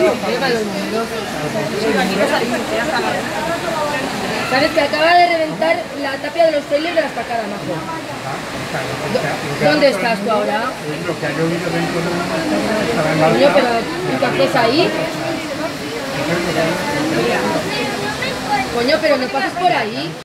Llega los números. ¿Sabes que acaba de reventar la tapia de los trailers de la estacada, majo? ¿Dónde estás tú ahora? Lo que ha llovido dentro de una Coño, pero ¿tú qué haces ahí? Coño, pero no pases por ahí.